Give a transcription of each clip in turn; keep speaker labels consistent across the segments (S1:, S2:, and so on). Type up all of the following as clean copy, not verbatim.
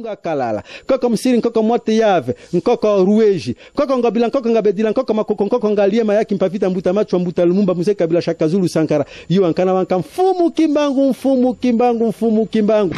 S1: Lunga Kalala, Koko Msiri, Nkoko Mwote Yave, Nkoko Rueji, Koko Ngabila, Nkoko Ngabedila, Nkoko Makoko, Nkoko Ngalie Mayaki, Mpavita Mbuta Machu, Mbuta Lumumba, Muse Kabila Shaka Zulu Sankara, Yu Ankana Wanka, Mfumu Kimbangu, Mfumu Kimbangu, Mfumu Kimbangu.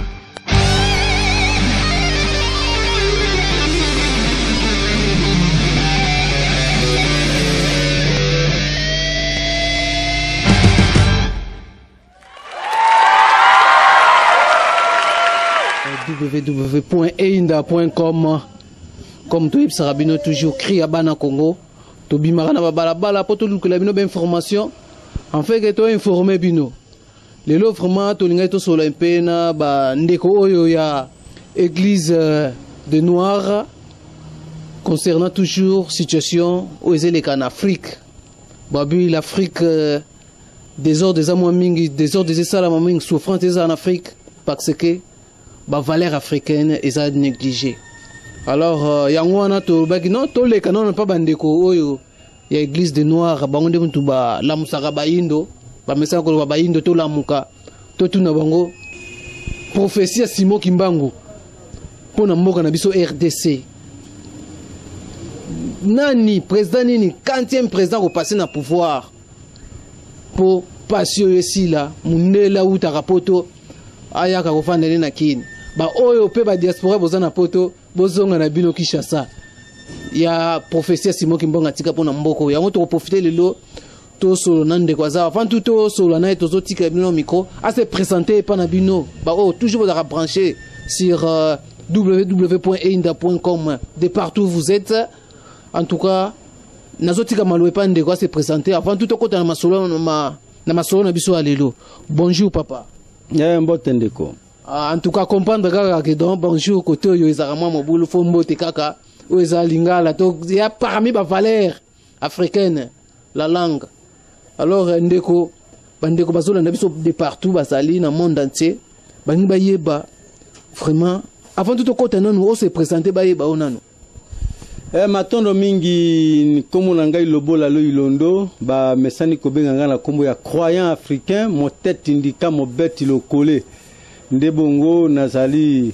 S2: www.einda.com. Comme tout Sarabino toujours crie à Bana Congo. To bimarana balabala pour tout le bino d'information. En fait que to informé bino. Les lots vraiment to linga to solo impena ba ndeko oyo ya église de Noirs concernant toujours situation aux élèves en Afrique. Babu l'Afrique des ordres des amoaming des ordres des salamaming souffrant en Afrique parce que ba valeur africaine est négligée. Alors yangwana to bagino to le canon pas bandeko oyo ya église de Noirs bangonde muntu ba la musaka ba indo ba mesa ko ba indo to la muka to tuna bango prophétie Simon Kimbangu pona mboka na biso RDC nani président nini 40e président ko passer na pouvoir pour passer ici là munela uta rapoto ayaka ko fandele na kini ba oyo pe ba diaspora bozana poto bozonga na bino Kinshasa ya prophétie Simon Kimbangu tika pona mboko yango to profiter lelo to solo nande kwa za avant tout solo na to zotika bino micro a se présenter pa na bino ba oh toujours vous a brancher sur www.einda.com de partout où vous êtes. En tout cas nazotika malwe pa ndeko se présenter avant tout kota na masolo na biso alelo. Bonjour papa.
S1: Mbotendeko.
S2: En tout cas comprendre que donc bonjour côté yo ezarama mobulu fo mbote kaka o ezalingala to ya parmi ba valeurs africaines la langue. Alors ndeko bandeko bazola na biso de partout basali na monde entier bangi bayeba vraiment avant tout côté non on se présenter bayeba onano.
S1: Matondo mingi komo na ngai lobola lo ilondo ba mesani kobenga ngana kombo ya croyant africain mo tête indica mo beti lo collé. Ndebongo nazali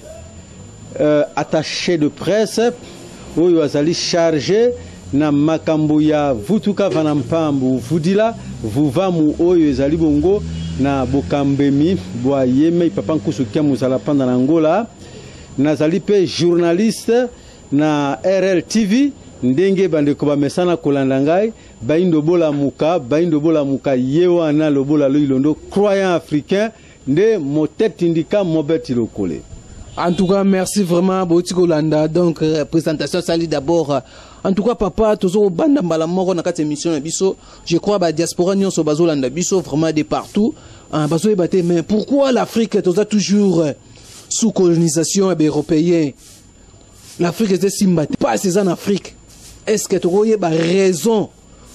S1: attaché de presse oyo azali chargé na makambo ya vutuka vanampambu vudila vuvamu oyo ezali bongo na bokambemi bwa yeme papa nkusu kia muzala panda na Angola nazali pe journaliste na RL TV ndenge bandeko ba mesana kolanda ngai baindo bola muka yewa na lobola lo ilondo croyant africain de motet indica mobeti lokole.
S2: En tout cas merci vraiment Botiko Landa donc présentation sali d'abord en tout cas papa tozo banda mbala moko na kati émission na biso je crois ba diaspora nyonso bazolanda biso vraiment de partout bazo ebate mais pourquoi l'Afrique toza toujours sous colonisation européenne l'Afrique est simbate pas c'est en Afrique est-ce que tu as ba raison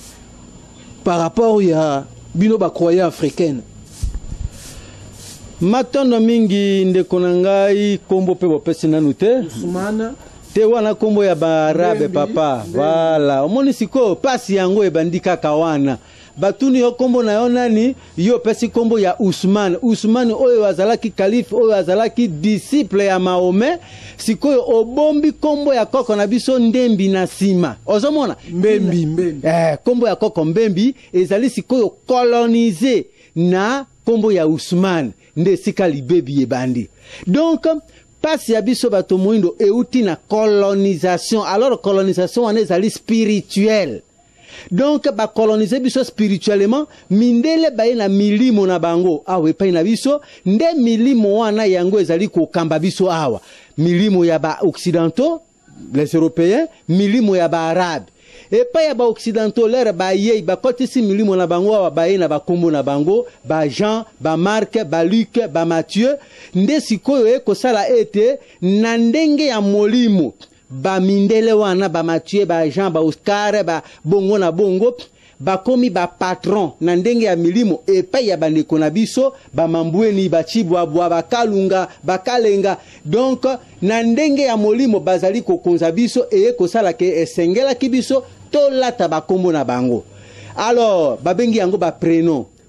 S2: par rapport à bino ba croyant africaine.
S1: Matondo mingi ndeko na ngai kombo pe bopesi nanu te
S2: Usmana
S1: te wana kombo ya barabe papa voilà omoni siko pasi yango ebandika kawana batuni yo kombo na yo nani yo pesi kombo ya Usman oyo azalaki calife oyo azalaki disciple ya Mahome sikoyo obombi kombo ya koko na biso ndembi na sima ozomona
S2: mbembi
S1: kombo ya koko mbembi ezali sikoyo coloniser na kombo ya Usman nde sika libebi ebandi donc pasi ya biso bato moindo euti na colonisation alors colonisation wana ezali spirituelle donc ba coloniser biso spirituellement mindele baye na milimo na bango awe pa na biso nde milimo wana yango ezali ko kamba biso awa milimo ya ba occidentaux les européens milimo ya ba arabes et pas ya ba occidentaux l'air ba ye ba kotisi milimo na bango wa ba ye na ba kombo na bango ba Jean ba Marc ba Luc ba Matthieu nde sikoyo ekosala ete na ndenge ya molimo ba mindele wana ba Matthieu ba Jean ba Oscar ba bongo na bongo ba komi ba patron na ndenge ya milimo epai ya bandeko na biso ba mambweni ba chibwa ba kalunga ba kalenga donc na ndenge ya molimo bazali kokonza biso ekosala ke esengela ki biso to lata ba kombo na bango alors babengi yango ba prénom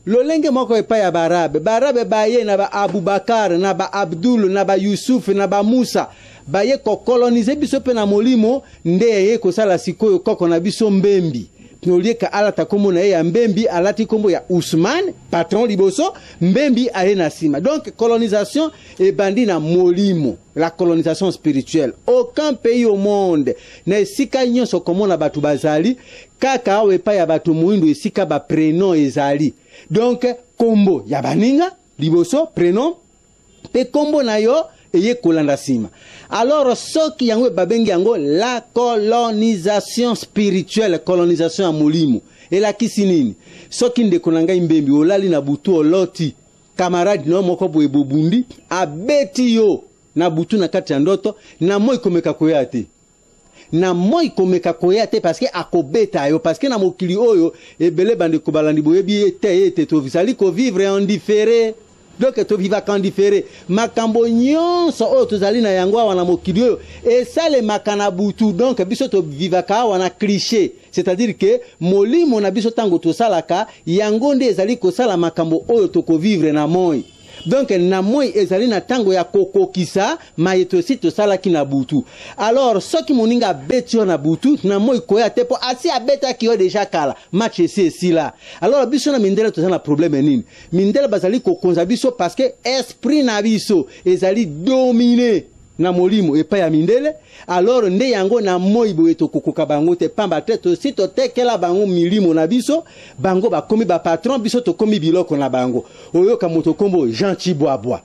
S1: lolenge moko epai ya barabe baye na ba Abubakar na ba Abdul na ba Yusuf na ba Musa baye ko coloniser biso pe na molimo nde ye ko sala sikoyo koko na biso mbembi nolieka alata kombo na ye ya mbembi alati kombo ya Ousmane patron liboso mbembi aye na sima. Donc colonisation et bandi na molimo, la colonisation spirituelle. Aucun pays au monde na esika nyonso komona batu bazali kaka awe pa ya batu muindo esika ba prénom ezali. Donc kombo ya baninga liboso prénom pe kombo na yo eye kolanda sima. Alors soki yango babengi yango la colonisation spirituelle, colonisation ya molimo. Et la kisinini soki ndeko na ngai mbembi olali na butu oloti camarade no moko boye bobundi abeti yo na butu na kati ya ndoto na moi komeka koya te. Na moi komeka koya te parce que akobeta yo parce que na mokili oyo ebele bande ko balandi boyebi ete to visali ko vivre en différé. Donc to viva quand différé makambo nyonso oyo tozali na yango wana mokili oyo esale makana butu. Donc biso to viva ka wana cliché, c'est-à-dire que molimo na biso tango to salaka yango nde ezali ko sala makambo oyo to ko vivre na moi. Donc na moi ezali na tango ya kokokisa mayeto si to sala ki na butu. Alors soki moninga betio na butu na moi koya tepo asi abeta ki yo déjà kala match si là. Alors biso na mindele to na problème nini? Mindele bazali ko konza biso parce que esprit na biso ezali dominé na molimo epa ya mindele. Alors nde yango na moi boye to kokoka bango te pamba te si to tekela bango milimo na biso bango ba komi ba patron biso to komi biloko na bango oyoka moto kombo Jean Chibwabwa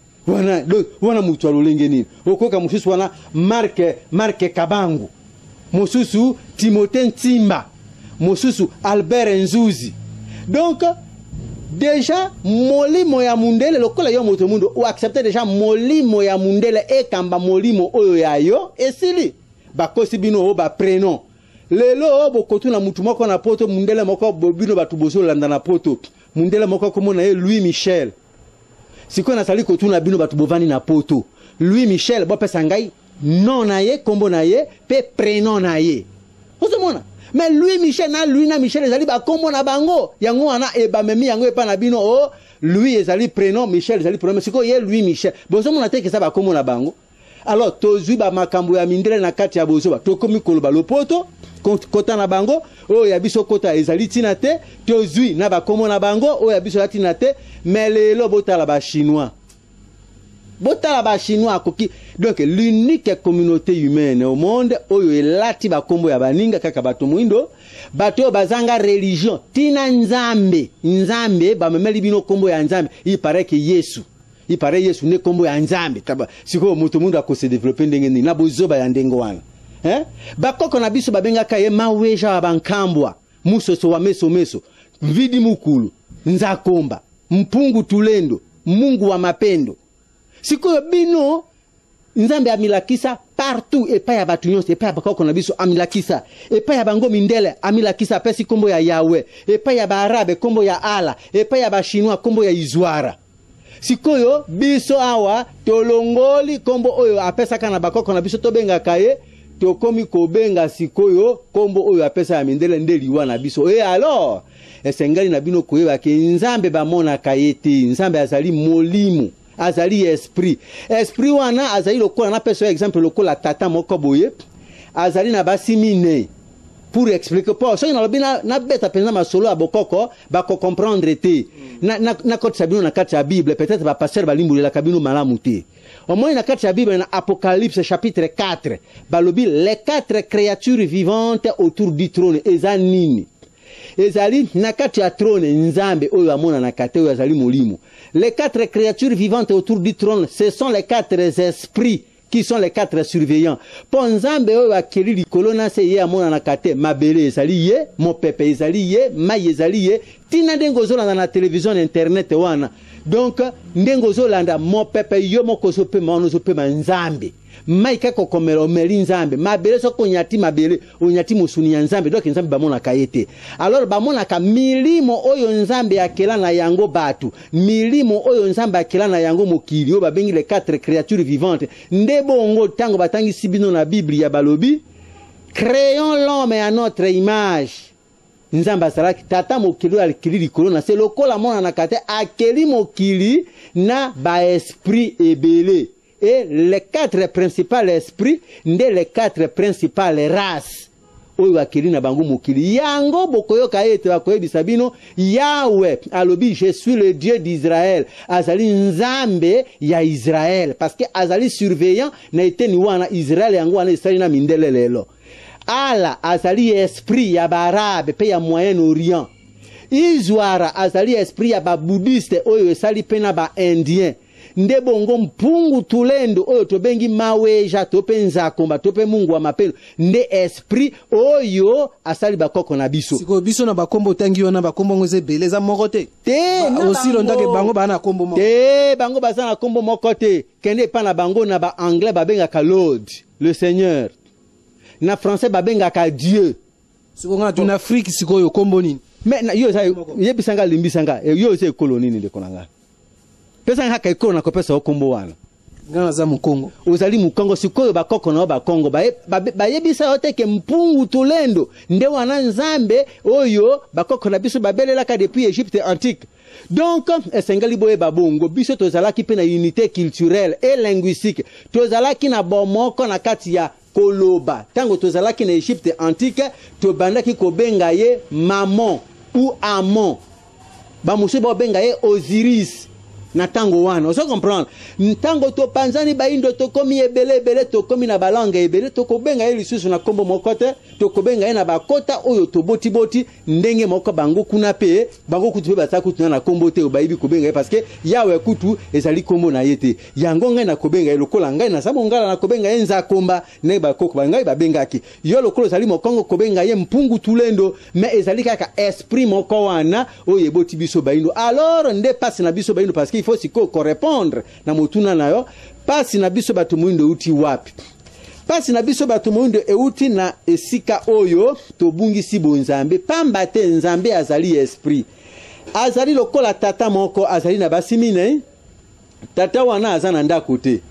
S1: wana mutu alolenge nini okoka mususu wana Marke Kabangu mususu Timothée Ntimba mususu Albert Nzuzi. Donc déjà molimo ya mundele lokola yo moto mundo ou accepter déjà molimo ya mundele e kamba molimo oyo ya yo esili bakosi bino o ba prénom lelo bokotu na mutu moko na poto mundele moko bobino batu boso landa na poto mundele moko komona ye Louis Michel siko na sali kotu na bino batu bovani na poto Louis Michel bo pesa ngai non na ye kombo na ye pe prénom na ye ozomona. Mais Louis Michel na Louis na Michel ezali ba kombo na bango yango wana e ba memi yango e pa na bino o Louis ezali prénom Michel ezali prénom siko ye Louis Michel bozo mona te ke sa ba kombo na bango. Alors tozui ba makambo ya mindele na kati ya bozo ba tokomi koloba lopoto kota na bango o ya biso kota ezali tina te tozui na ba kombo na bango o ya biso tina te. Mais lelo botala ba chinois koki. Donc l'unique communauté humaine au monde oyo elati ba kombo ya baninga kaka bato muindo bato bazanga religion tina nzambe ba memeli bino kombo ya nzambe. Il paraît que Yesu ne kombo ya nzambe taba siko moto mundo ako se développer ndenge ni na bozoba ya ndengo wana bakoko na biso babenga kaye maweja bankambwa musoso wa meso vidi mukulu nzakomba mpungu tulendo Mungu wa mapendo. Siko bino nzambe amilakisa partout epa ya batu nyonso epa ya bakoko na biso amilakisa epa ya bango mindele amilakisa pesi kombo ya Yahweh epa ya baarabe kombo ya Allah epa ya bachinois kombo ya Izwara. Sikoyo biso awa tolongoli kombo oyo apesa kana bakoko na biso tobenga kaye tokomi kobenga sikoyo kombo oyo apesa ya mindele ndeliwa na biso. Et alors esengali na bino koyeba ke nzambe bamona kayete nzambe azali molimo azali esprit wana azali lokola na peso exemple lokola tata moko boye azali na basimine pour expliquer pour so na lobina na beta penza masolo ya bokoko ba ko comprendre te na koti sabino na kati ya Bible peut-être ba pasteur balimbulela kabino malamu te. Au moins na kati ya Bible na Apocalypse chapitre 4 balobi les 4 créatures vivantes autour du trône ezanini ezali na kati ya trône nzambe oyo amona na kate oyo azali molimo. Les 4 créatures vivantes autour du trône, ce sont les 4 esprits qui sont les 4 surveillants. Po nzambe oyo akeli likolo na se ye amona na kate mabele ezali ye mopepe ezali ye mai ezali ye tina ndengo zolanda na télévision internet wana. Donc ndengo zolanda mopepe yo moko zope maono zope nzambe maika kokomelo meli nzambe mabele soko nyati mabele onyati musuni ya nzambe. Donc nzambe bamona kayete. Alors bamona ka milimo oyo nzambe akela na yango batu milimo oyo nzambe akela na yango mokili oyo babengi les 4 créatures vivantes nde bongo tango batangi sibino na Bible ya balobi créons l'homme à notre image nzambe azalaki tata mokili alikili likolo na se lokola mona na kate akeli mokili na ba esprit ebele et les 4 principales esprits nde les 4 principales races oyo akeli na bango mokili yango bokoyoka ete bakoyebisa bino Yahweh alobi je suis le Dieu d'Israël azali nzambe ya Israël parce que azali surveillant na eteni wana Israël yango wana esali na mindele lelo. Allah azali esprit ya barabe pe ya Moyen-Orient. Izwara azali esprit ya ba bouddhiste oyo esali pe na ba indien. Nde bongo mpungu tulendo oyo tobengi maweja tope nzakomba tope mungu wa mapelo nde esprit oyo asali bakoko na biso.
S2: Siko biso na bakombo tangi wana bakombo ngeze beleza mokote.
S1: Te
S2: aussi londake bango bana kombo moko.
S1: Te bango bazana kombo mokote kende pa na bango na ba anglais babengaka Lord, le Seigneur. Na français babengaka Dieu.
S2: Siko nga tuna Afrique siko yo kombo nini?
S1: Mais na yo sa yebisanga limbisanga yo se koloni ni de konanga. Pesa haka ikolo na kopesa okombo wana.
S2: Ngana za mukongo.
S1: Uzali mukongo sikoyo bakoko na bakongo bayebisa yote ke mpungu tulendo nde wana nzambe oyo bakoko na biso babelelaka depuis Égypte antique. Donc esengali boye babongo biso tozalaki pe na unité culturelle et linguistique. Tozalaki na bomoko na kati ya koloba. Tango tozalaki na Égypte antique tobandaki kobenga ye Maman ou Amon. Ba musu bobenga ye Osiris. Na tango wana oso comprendre ntango to panzani baindo to komi ebele to komi na balanga ebele to kobenga ye lisusu na kombo mokote to kobenga ye na bakota oyo to boti ndenge moko bango kuna pe bango kutu pe batakutu na kombo te obayibi kobenga ye parce que Yahweh kutu ezali kombo na yete yango ngai na kobenga ye lokola ngai na sabongala na kobenga ye nzakomba ne bakoko bangai babengaki yo lokolo ezali mokongo kobenga ye mpungu tulendo mais ezali kaka esprit moko wana oyo eboti biso baindo alors nde passe na biso baindo parce que il faut siko correspondre na motuna nayo pasi na biso bato muindo uti wapi pasi na biso bato muindo euti na esika oyo tobungisi bonzambe pamba te nzambe azali esprit azali lokola tata moko azali na basi mine tata wana azana ndako te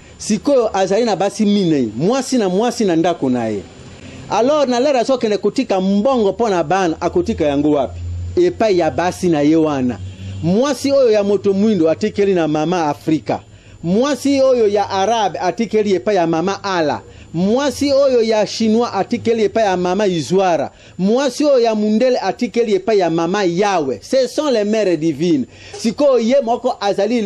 S1: siko azali na basi mine mwasi na ndako naye alors na lera sokene kutika mbongo pona bana akotika yango wapi epa ya basi na ye wana mwasi oyo ya moto mwindo atikeli na mama Afrika. Mwasi oyo ya Arab atikeli epa ya mama Ala. Mwasi oyo ya Chinois atikeli epa ya mama Izwara. Mwasi oyo ya Mundele atikeli epa ya mama Yahweh. Ce sont les mères divines. Siko ye moko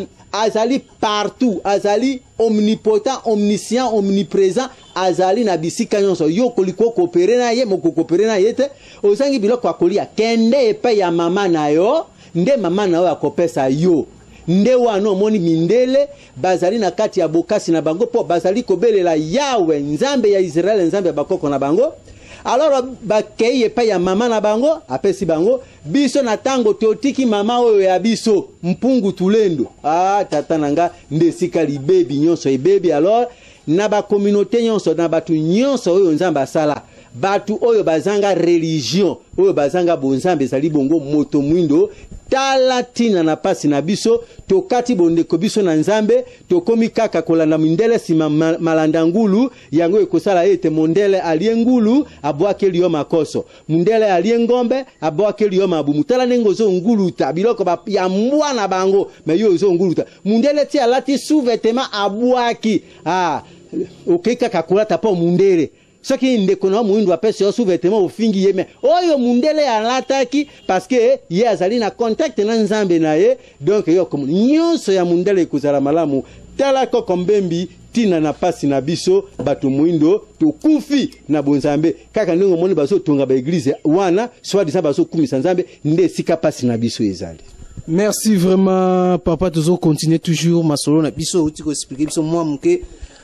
S1: azali partout, azali omnipotent, omniscient, omniprésent, azali na bisika nyonso yo koliko koopere na ye moko koopere na yete ozangi biloko akolia kende epa ya mama na yo nde mama na yo akopesa yo nde wana omoni mindele bazali na kati ya bokasi na bango po bazali kobelela Yahweh nzambe ya Israël nzambe ya bakoko na bango alors bakei epa ya mama na bango apesi bango biso na tango totiki mama oyo ya biso mpungu tulendo tata nanga nde sika libebi nyonso ebebi alors na ba communauté nyonso na batu nyonso oyo nzambe asala batu oyo bazanga religion oyo bazanga bonzambe ezali bongo moto mwindo tala tina na pasi na biso tokati bondeko biso na nzambe tokomi kaka kolanda mindele sima malanda ngulu yango ekosala ete mondele alie ngulu abwakeli yo makoso mundele alie ngombe abwakeli yo mabumu tala nengo zo nguluta biloko ya mwana bango me yo zo nguluta mundele ti alati sous-vêtement abwaki okeka kakolata po mundele soki ndeko na muindu apesi yo sous-vêtement ofingi ye me oyo mundele alataki parce que ye azali na contact na nzambe na ye donc yo comme nyonso ya mundele ekuzala malamu tala koko mbembi tina na pasi na biso bato muindo tokufi na bonzambe kaka ndenge moni baso tonga ba église wana soit disa baso kumisa nzambe nde sika pasi na biso ezali.
S2: Merci vraiment papa toujours continuer toujours masolo na biso uti ko expliquer biso moi muke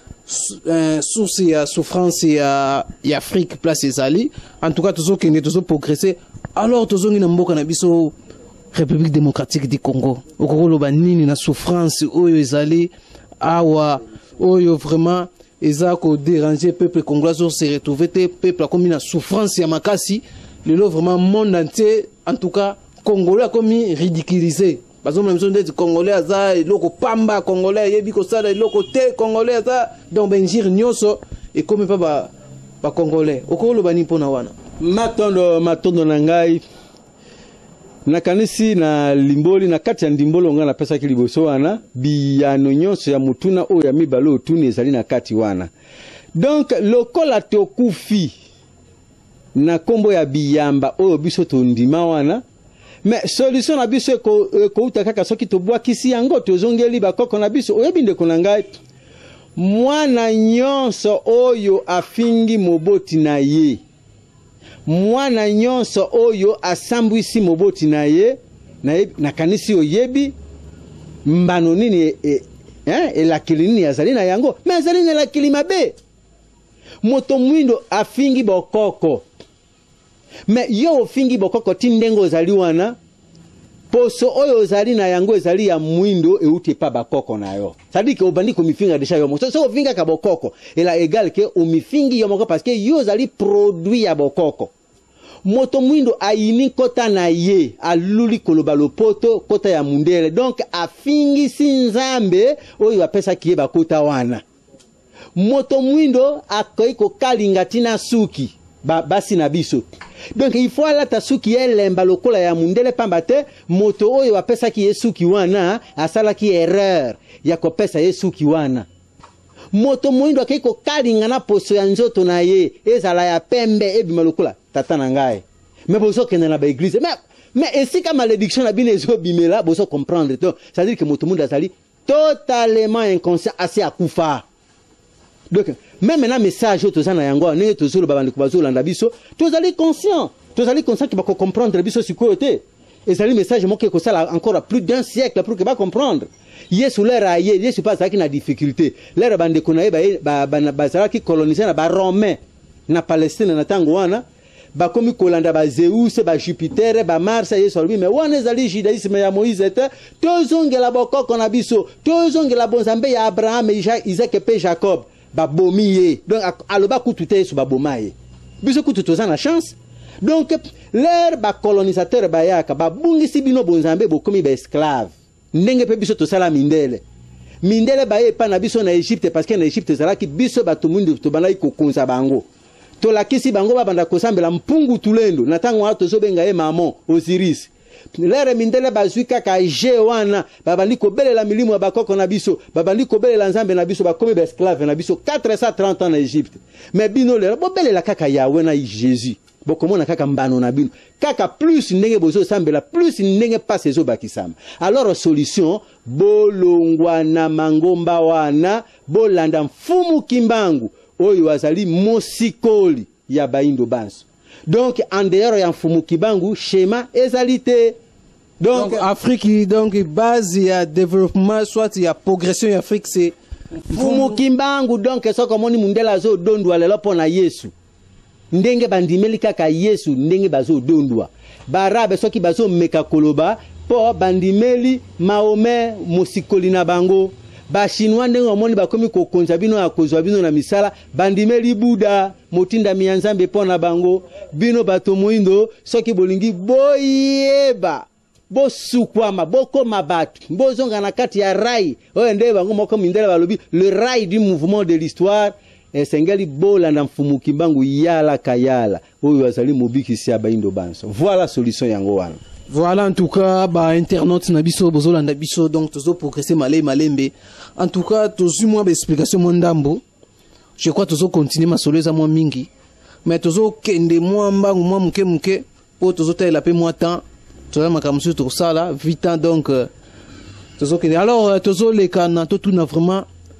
S2: source ya souffrance ya Afrique place ezali en tout cas toujours kende toujours progresser alors toujours ngina mboka na biso République démocratique du Congo okolo banini na souffrance oyo ezali awa oyo vraiment eza ko déranger peuple congolais se retrouver te peuple comme na souffrance ya makasi lelo vraiment monde entier en tout cas congolais comme ridiculisé parce que même si on congolais aza loko pamba congolais yebi ko sala loko te congolais aza donc benjir nyoso et comme pas ba congolais okolo bani pona wana
S1: matondo na ngai nakanisi na limboli na kati ya ndimbolo nga na pesa ki liboso wana biyano nyonso ya mutuna oyo ya mibale otuni ezali na kati wana. Donc lokola tokufi na kombo ya biyamba oyo biso tondima wana, mais solution na biso ko uta kaka soki to bwakisi yango tozongeli bakoko na biso oyebi ndeko na ngai. Mwana nyonso oyo afingi moboti na ye, mwana nyonso oyo asambwisi moboti na ye na kanisi oyebi mbano nini elakili nini azali na yango, me azali na elakili mabe. Moto mwindo afingi bokoko, me yo ofingi bokoko tindengo ozali wana, poso oyo ozali na yango ezali ya mwindo euti pa bakoko na yo. Sadiki obandi komifinga desha yo moko. So ofinga ka bokoko ela egal ke omifingi yo moko parce que yo ozali produit ya bokoko. Moto mwindo aini kota na ye aluli koloba lopoto kota ya mundele, donc afingi sinzambe oyo apesa kiye bakota wana. Moto mwindo akoiko kalinga tina suki basi na biso. Donc il faut alata suki elemba lokola ya mundele pambate moto oyo apesa ki yesuki wana asala ki erreur ya kopesa yesuki wana. Moto mwindo akoiko kalinga na poso ya nzoto na ye ezala ya pembe ebima lokola tata na ngai. Mais bozo kende na ba église. Mais esika malédiction na bino ezo bimela bozo comprendre. Donc ça veut dire que moto mwindo azali totalement inconscient assez akufa. Donc même maintenant message to zana yango ne to zolo babandi ko bazolo landa biso to zali conscient ki ba comprendre biso sikote et zali message mo ke ko sala encore plus d'un siècle pour que ba comprendre Yesu l'era aye Yesu pas ça qui na difficulté l'era bande ko na ba zala ki coloniser na ba romain na Palestine na tango wana ba komi kolanda ba Zeus ba Jupiter ba Mars Yesu albi mais wana zali judaïsme ya Moïse te to zongela bokoko na biso to zongela bonzambe ya Abraham Isaac et Jacob ba bomiye. Donc aloba kutute su ba bomaye biso kututo za na chance. Donc l'air ba colonisateur ba yaka ba bungisi bino bonzambe bokomi ba esclave ndenge pe biso to sala mindele ba ye pa na biso na Egypte parce que na Egypte zala ki biso ba to mundu to bana ko konza bango to lakisi bango ba banda ko sambela mpungu tulendo na tango wato zo benga ye Mamon Osiris. Lere mindele bazuika ka jewana babandi ko belela milimu ya bakoko na biso babandi ko belela nzambe na biso bakomi ba esclave na biso 430 ans na Egypte. Mais bino lere bo belela kaka Yahweh na Jésus bokomona kaka mbano na bino kaka plus ndenge bozo sambela plus ndenge passe zo bakisama. Alors solution bolongwa na mangomba wana bolanda mfumu kimbangu oyo azali mosikoli ya baindo banso. Donc en dehors ya mfumu kibangu schéma ezalité. Donc
S2: Afrique donc base ya développement soit ya progression ya Afrique c'est
S1: mfumu kimbangu. Donc so comme ni mundela zo dondwa lelo pona Yesu ndenge bandimeli kaka Yesu ndenge bazo dondwa barabe soki bazo meka koloba po bandimeli Mahomet mosikoli na bango ba chinois ndenge omoni bakomi ko konza bino akozwa bino na misala bandimeli Buda motinda mianzambe pona bango bino bato moindo soki bolingi boyeba bosukwama bokoma batu bozonga na kati ya rai oyo nde bango moko mindele balobi le rail du mouvement de l'histoire esengeli bolanda mfumu kimbangu yala kayala oyo azali mobikisi ya baindo banso. Voilà solution yango wana.
S2: Voilà en tout cas ba internautes na biso bozolanda biso donc tozo progresser malembe. En tout cas tozu moi ba explication mondambo. Je crois tozo continuer ma solo za moi mingi. Mais tozo kende moi mbangu moi muke po tozo taila pe moi temps. Toza makamsu to sala vite donc tozo kende. Alors tozo le kana to tout na vraiment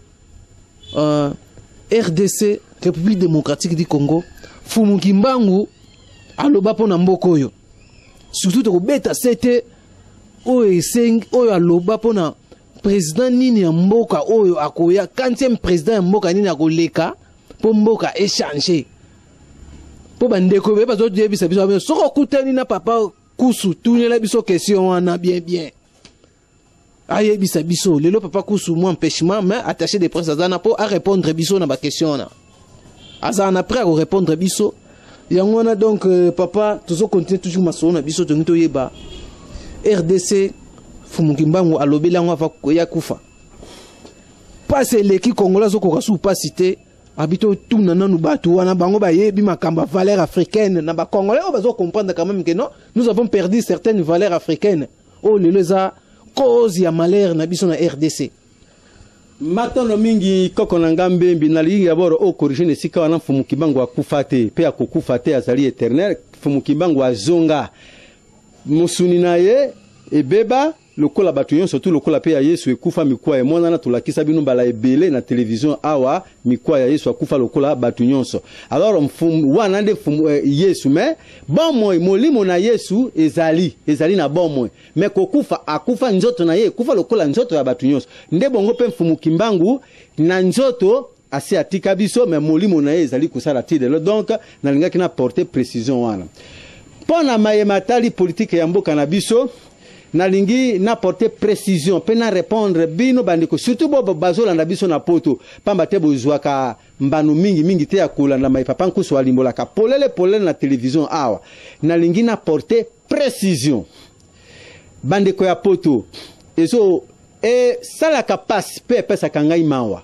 S2: RDC République démocratique du Congo fumu kimbangu aloba pona mboko yo. Surtout to beta c'était oyo aloba pona président nini ya mboka oyo akoya 40e président ya mboka nini akoleka po mboka échanger po bandeko be bazo debisa biso soko kutani na papa kusu tunela biso question wana bien ayebisa biso lelo papa kusu mo empêchement mais attaché de presse azana po a répondre biso na ba question na azana prêt à répondre biso. Yangwana donc papa tozo continuer toujours masolo na biso tongi yeba RDC fumukimbangu alobela ngwa fa ya kufa passe leki congolais zo ko kasu pas cité habito tout nananu batu wana bango bayebi makamba valeur africaine na ba congolais on va comprendre quand même que non nous avons perdu certaines valeurs africaines oh lelo za cause ya malheur na biso na RDC
S1: matono mingi koko na ngambembi na lingi aboro o corriger ne sika wana Fumu Kimbangu akufa te pe akokufa te azali éternel Fumu Kimbangu azonga musuni na ye ebeba lokola batu nyonso surtout lokola pe ya Yesu ekufa mikwa emona na tulakisa bino mbala ebele na télévision awa mikwa ya Yesu akufa lokola batu nyonso alors mfumu wana nde mfumu Yesu mais bon moi molimo na Yesu ezali na bon moi mais kokufa akufa nzoto na ye kufa lokola nzoto ya batu nyonso nde bongo pe Fumu Kimbangu na nzoto asi atika biso mais molimo na ye ezali kusala tidelo donc na lingaki na porter précision wana pona mayematali politique ya mboka na biso nalingi na porter précision pe na répondre bino bandiko surtout bo bazolanda biso na poto pamba te bozwaka mbanu mingi te ya kolanda mai papa nkuso alimbola ka polele na télévision awa nalingi na porter précision bandiko ya poto ezo salaka passe pe pesa kangai mawa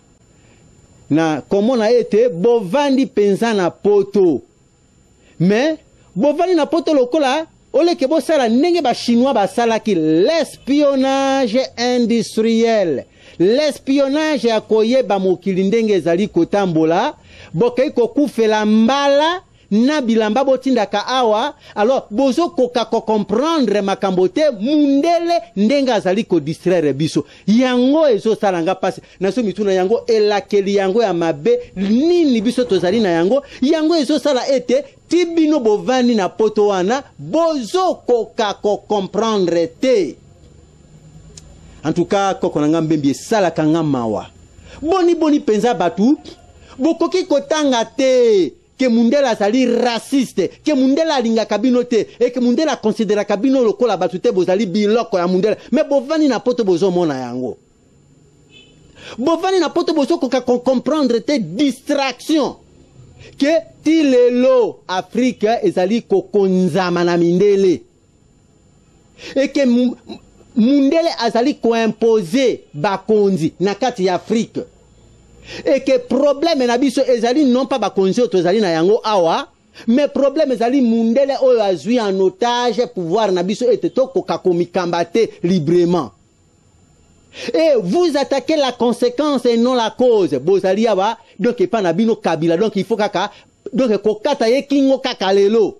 S1: na komona ete bovandi penza na poto mais bovandi na poto lokola ole ke bosala ndenge ba chinois basalaki l'espionnage industriel l'espionnage ya koyeba mokili ndenge ezali kotambola bokei kokufela mbala na bilamba botindaka awa alors bozo koka ko comprendre makambo te mundele ndenge azali ko distraire biso yango ezo salanga pasi na so mituna yango elakeli yango ya mabe nini biso tozali na yango ezo sala ete tibino bovani na poto wana bozo koka ko comprendre te en tout cas koko na ngambembi sala kanga mawa boni penza batu bokoki kotanga te que mundela azali raciste que mundela alinga kabino te et que mundela considéra kabino lokola batu te bozali biloko ya mundela mais bovani na poto bozo mona yango bovani na poto bozo koka comprendre te distraction que ti lelo Afrique ezali kokonzama na mindele et que mundele azali ko imposer bakonzi na kati ya Afrique et que problème na biso ezali non pas bakonzi tozali na yango awa mais problème ezali mundele oyo azui en otage pouvoir na biso ete tokoka komikambate librement et vous attaquez la conséquence et non la cause bozali awa donc pas na bino kabila donc il faut kaka donc kokata ye kingo kaka lelo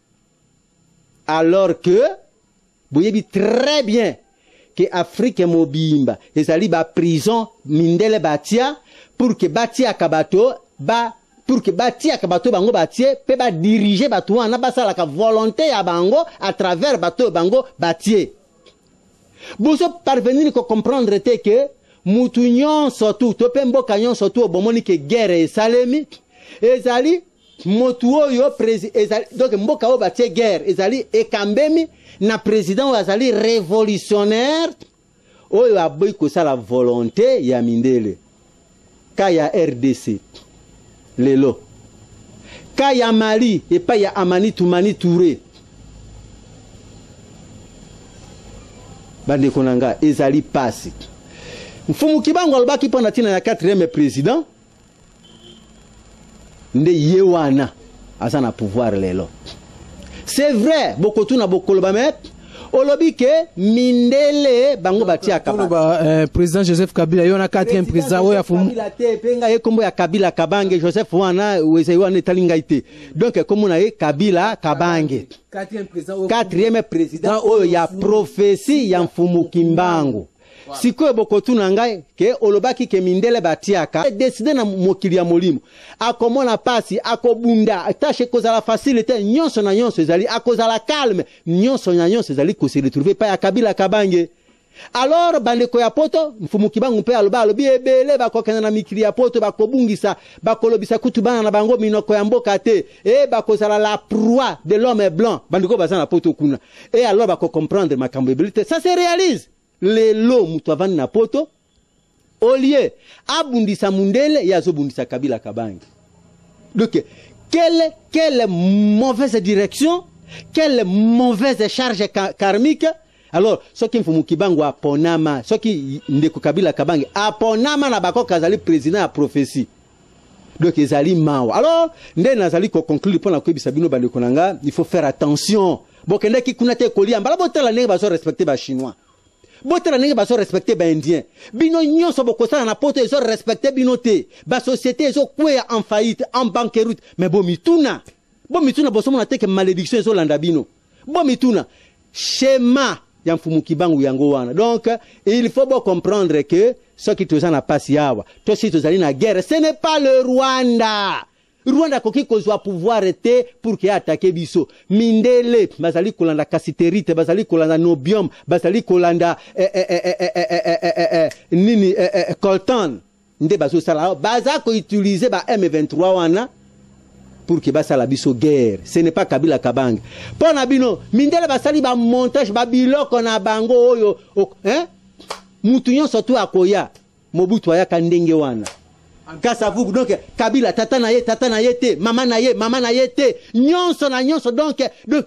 S1: alors que boyebi très bien que Afrique mobimba ezali ba prison mindele batia pour que batia kabato pour que batia kabato bango batie pe ba diriger bato wana basala ka volonté ya bango à travers bato bango batie bozo parvenir ko comprendre te que mutu nyonso tu to pe mboka nyonso tu bomoni ke guerre esalemi ezali motu oyo ezali donc mboka o batie guerre ezali ekambemi na président azali révolutionnaire oyo aboyi kosala volonté ya mindele kaya RDC lelo kaya Mali epai ya Amani Toumani Touré bande konanga ezali pasi Fumu Kimbangu alobaki pona tina ya 4e président nde yewana azana pouvoir lelo c'est vrai bokotu na bokoloba met olobi ke mindele bango batia kabila
S2: président Joseph Kabila yona 4e président oya Fumu
S1: Kabila te penga ye kombo ya Kabila Kabange Joseph wana weze wana talinga ite donc comme na ye Kabila Kabange 4e président oyo ya prophétie ya Fumu Kimbangu sikoyo bokotu na ngai ke olobaki ke mindele batiaka décider na mokili ya molimo akomona pasi akobunda tâche kozala facile te nyonso na nyonso ezali akozala calme nyonso na nyonso ezali ko se retrouver pa ya Kabila Kabange alors bandeko ya poto Fumu Kimbangu mpe alobi ebele bakokena na mikili ya poto bakobungisa bakolobisa kutu bana na bango minoko ya mboka te bakozala la proie de l'homme blanc bandeko bazana na poto kuna et alors bako comprendre makambo ebele te ça se réalise lelo mutu avani na poto olie abundisa mundele yazo bundisa Kabila Kabange donc quelle mauvaise direction quelle mauvaise charge karmique alors soki Fumu Kimbangu aponama soki ndeko Kabila Kabange aponama na bako kazali président ya prophétie donc ezali mawa. Alors nde nazali ko conclure pour la koyebisa bino bande konanga, il faut faire attention. Bokende ki kuna te kolia mbala botala ndenge bazo respecter ba chinois, botala ndenge bazo respecter ba indien, bino nyonso bokosala na poto ezo respecter bino te, ba société ezo kwea en faillite, en banqueroute, mais bomituna bosomo na te ke malédiction ezo landa bino, bomituna schéma ya mfumu kibangu yango wana. Donc il faut bien comprendre que ce qui tozana na pasi yawa to si tozali na guerre, ce n'est pas le Rwanda koki kozwa pouvoir était pour que attaquer biso mindele bazali kolanda kasiterite, bazali kolanda nobium, bazali kolanda nini coltan nde bazo sala baza ko utiliser ba M23 wana pour que basa la biso guerre. Ce n'est pas Kabila Kabang. Pona bino mindele basali ba montage ba biloko na bango oyo mutu nyonso tu akoya Mobutu ayaka ndenge wana. Kasa vubu donc Kabila tata na ye te, mama na ye te, nyonso na nyonso donc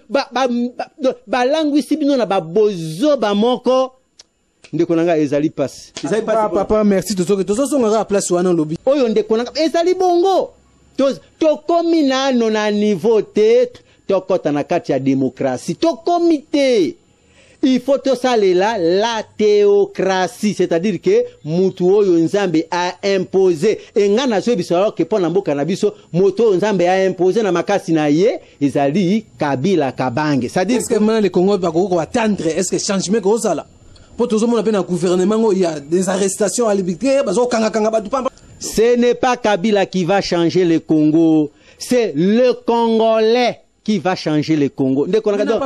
S1: ba langwisi bino na ba bozo ba moko ndeko nanga ezali passe. Ezali passe
S2: papa merci tozo songa place wana lobi.
S1: Oyo ndeko nanga ezali bongo. To komi nano na niveau te, to kota na kati ya démocratie, to komite. Il faut to salela la théocratie, c'est-à-dire que mutu oyo nzambe a imposé. Engana zo biso alors que pona mboka na biso moto nzambe a imposé na makasi na ye, ezali Kabila Kabange. C'est-à-dire
S2: est-ce que maintenant le Congo va ko attendre, est-ce que changement ko sala? Pour tout le monde na gouvernement il y a des arrestations à l'habitude, bazo kanga batu pamba.
S1: Ce n'est pas Kabila qui va changer le Congo, c'est le Congolais qui va changer le Congo.
S2: Les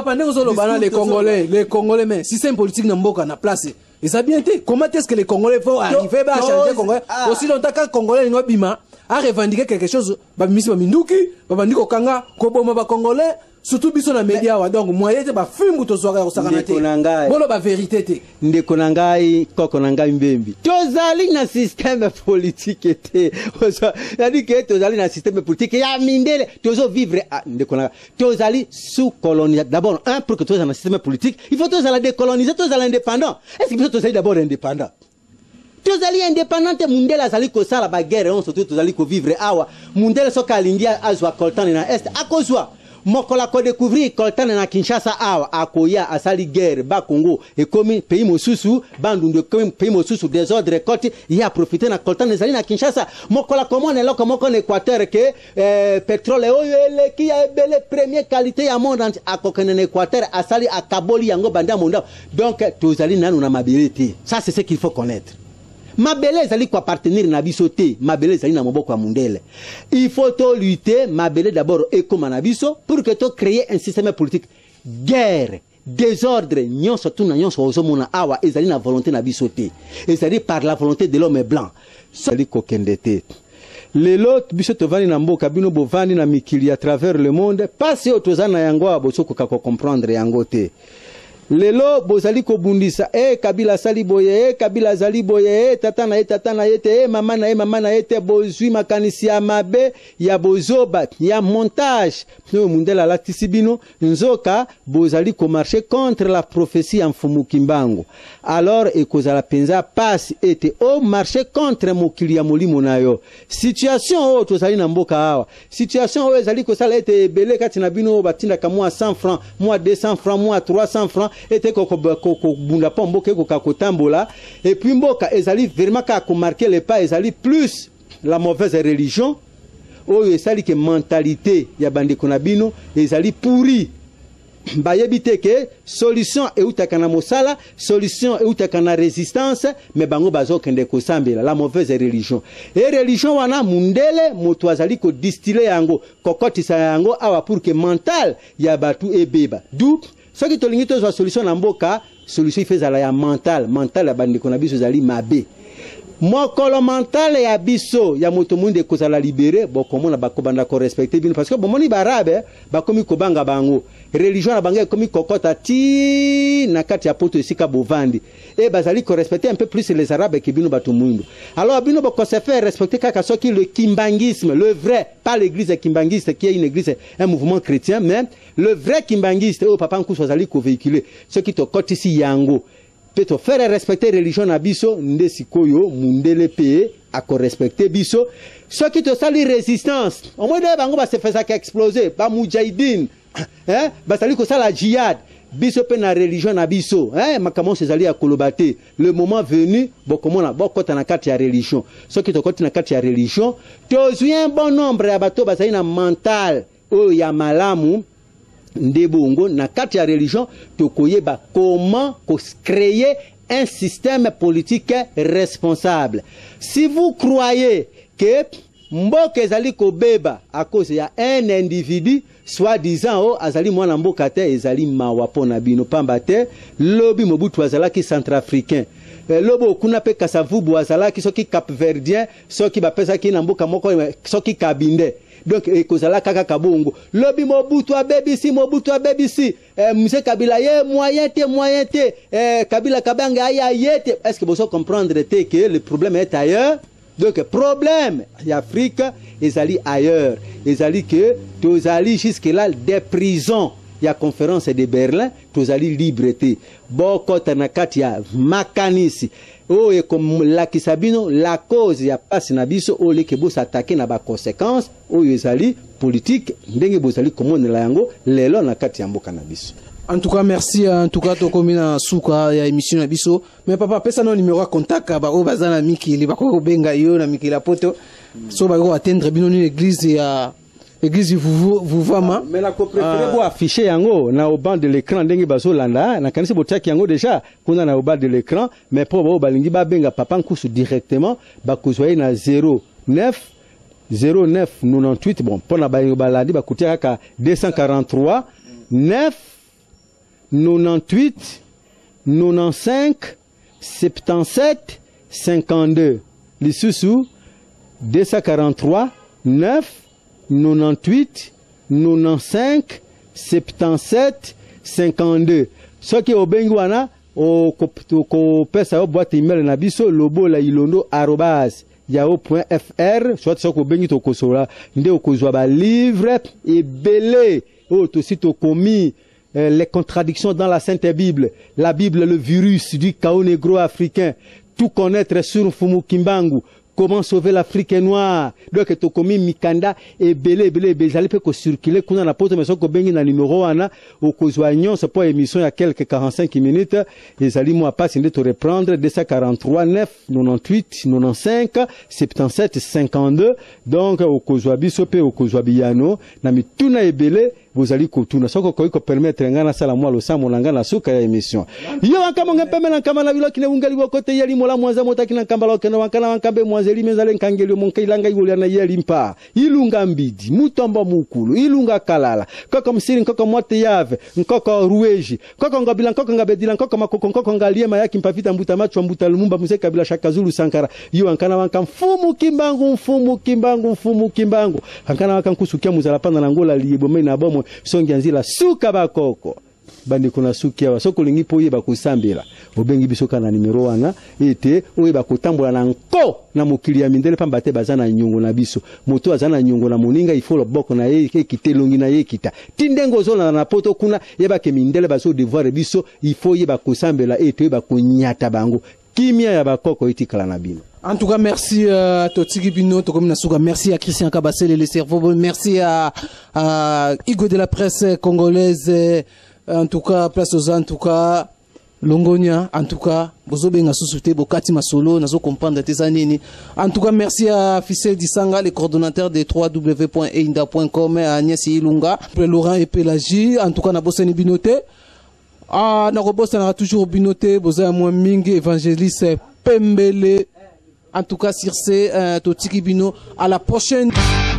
S2: Congolais, mais système politique n'a pas na place. Et ça bien été. Comment est-ce que les Congolais vont arriver à changer le Congolais? Aussi longtemps qu'un Congolais n'a pas à revendiquer quelque chose, Babimisi Baminduki, Babandiko Kanga, Koboma ba Congolais, surtout biso na média wa donc moyen ba film to soka osakana te. Bolo ba vérité te.
S1: Ndeko nangai koko nangai mbembi. Tozali na système politique te. C'est-à-dire que tozali na système politique ya mindele tozo vivre ndeko nangai. Tozali sous colonisation. D'abord pour que tozali na système politique, il faut tozala décoloniser, tozala indépendant. Est-ce que biso tozali d'abord indépendant? Tozali indépendante mundela zali ko sala ba guerre on surtout tozali ko vivre awa mundela soka lingia azwa coltan na est akozwa mokola ko découvrir coltan na Kinshasa awa akoya asali guerre ba Congo et comme pays mosusu bandunde comme pays mosusu désordre côté il a profité na coltan zali na Kinshasa mokola comment est là comme en Équateur que pétrole oyo qui a belle première qualité ya monde akokene na Équateur asali akaboli yango banda monda donc tozali nanu na mabilité ça c'est ce qu'il faut connaître. Mabele zali ko appartenir na biso te, mabele zali na moboko ya mundele. Il faut to lutter mabele d'abord ekoma na biso pour que to créer un système politique guerre, désordre, nyonso tu na nyonso ozomona awa ezali na volonté na biso te. Ezali par la volonté de l'homme blanc. Zali ko kendete. Lelo biso tovani na mboka bino bovani na mikili à travers le monde, pas yo tozana yango abosoko ka comprendre yango te. Lelo bozali ko bundisa Kabila sali boye Kabila zali boye tata na ye mama na ye te bozui makanisi ya mabe ya bozoba ya montage no mundela la tisibino nzoka bozali ko marcher contre la prophétie en Mfumu Kimbangu alors ekozala penza passe ete o marcher contre mokili ya molimo nayo situation o tozali na mboka awa situation o ezali ko sala ete belé kati na bino batinda ka moi 100 francs moi 200 francs moi 300 francs était koko bunda pa mboka ko kakotambola et puis mboka ezali vraiment ka ko marquer les pas ezali plus la mauvaise religion oyo ezali que mentalité ya bande konabino ezali pourri bayebi te ke solution eutaka na mosala solution eutaka na résistance mais bango bazokende kosambela la mauvaise religion et religion wana mundele moto azali ko distiller yango kokotisa yango awa pour que mental ya batu ebeba d'où ce qui tolingi to solution na mboka solution ifezala ya mental ya bande konabiso zali mabe mokolo mental ya biso ya moto munde kozala libéré bokomona bakobanda ko respecter bino parce que bomoni barabe bakomi kobanga bango religion na bango ekomi kokota ti na kati ya poto esika bovandi et bazali ko respecter un peu plus les arabes que bino bato mundo alors bino boko se faire respecter kaka soki le kimbangisme le vrai pas l'église kimbangiste qui est une église un mouvement chrétien mais le vrai kimbangiste au papa nkuso zali ko véhiculer ce qui to kotisi yango peut faire respecter religion na biso nde sikoyo mundele pe ako respecter biso ceux qui te sali résistance au moins de bango ba se faire ça exploser ba mujahidin ba sali ko sala jihad biso pe na religion na biso makamo sezali ya kolobate le moment venu bokomona bokota na kati ya religion ceux qui te koti na kati ya religion tozwi un bon nombre ya bato bazali na mental o ya malamu ndebongo na kati ya religion tokoyeba comment créer un système politique responsable. Si vous croyez que mboka ezali kobeba à cause ya un individu soi-disant azali mwana mboka te ezali mawa pona bino pamba te lobi Mobutu azalaki centrafricain lobo kuna pe Kasavubu azalaki soki capverdien soki bapesaki na mboka moko soki kabinde donc ekozala kaka kabongo lobi Mobutu abebisi Mzee Kabila ye moyen te Kabila Kabanga ayete. Est-ce que vous comprendre que le problème est ailleurs? Donc problème l'Afrique ezali ailleurs ezali que tozali jusque là des prisons ya conférence de Berlin tozali liberté boko tanakati ya makanisi oye comme la kisabino la cause ya passe na biso ole ke bo s'attaquer na ba conséquences oyo ezali politique ndenge bozali komona la yango lelo na kati ya mboka na biso.
S2: En tout cas, merci. En tout cas, tokomi na suka ya émission na biso. Mais papa, pesa no numéro à contact ba o bazana mikili ba ko benga yo na mikila poto. So ba ko atteindre bino ni église ya église vous vama.
S1: Mais la ko préféré bo afficher yango na au bas de l'écran ndenge bazo landa na kanisi botaki yango déjà kuna na au bas de l'écran mais pour ba balingi ba benga papa nkusu directement ba kozwaye na 09 98 bon pona ba baladi ba kutia ka 243 9 98 95 77 52 Lisusu 243 9 98 95 77 52 soki obengi wana ko pesa yo boîte email na biso lobo la ilondo @yahoo.fr soit soki obengi to kosola nde okozwa ba livre ebele o to sito komi les contradictions dans la Sainte Bible, la Bible, le virus du chaos négro-africain, tout connaître sur Mfumu Kimbangu, comment sauver l'Afrique noire. Donc, Tokomi Mikanda et Belé, j'allais peut circuler, qu'on a la porte, mais qu'on bengi na numéro, ana, au Kozouagnon, c'est pas émission, il y a quelques 45 minutes, et allez moi pas, c'est de te reprendre, 243, 9, 98, 95, 77, 52, donc, au Kozouabi, Sopé, au Kozouabiano, Nami Tuna et Belé, vous allez kotuna soko ko permettre ngana sala mwa lo samo ngana suka ya emission yo wakama ngapeme na kama na bilo kile ungali wokote yali mola mwanza motaki na kamba lokeno wakana wankambe mwanzeli mezale nkangeli monka ilanga yuli na yeli mpa ilunga mbidi mutombo mukulu ilunga kalala koko msiri nkoko mote yave nkoko rueji koko ngabila nkoko ngabedila nkoko makoko nkoko ngaliema yaki mpafita mbuta macho mbuta lumumba Mzee Kabila Shakazulu Sankara yo wankana wanka mfumu kimbangu wankana wanka kusukia muzala pana na ngola liebo mena bomo songi anzila suka bakoko bandi kuna suki awa soko lingi po yeba kusambela obengi bisoka na numero wana ete oyeba kutambola na nko na mokili ya mindele pamba te bazana nyungu na biso moto azana nyungu na moninga ifolo boko na ye kitelongi na ye kita tindengo zona na poto kuna yeba ke mindele baso devoir biso ifo yeba kusambela ete yeba kunyata bango kimia ya bakoko itikala na bino.
S2: En tout cas, merci à Totiki Bino, merci à Christian Kabasele, le cerveau, merci à Igo de la presse congolaise, en tout cas, Place aux en tout cas, Longonia, en tout cas, Bozobenga Sousouté, Bokati Masolo, Nazo comprendre tes années. En tout cas, merci à Fissel Disanga, le coordonnateur des www.einda.com, à Agnès Ilunga, Laurent et Pélagie, en tout cas, Naboseni Binoté. Ah, Narobosa n'a toujours Binoté, Boza Mouaming, évangéliste Pembele. En tout cas, sur Totiki Bino, à la prochaine.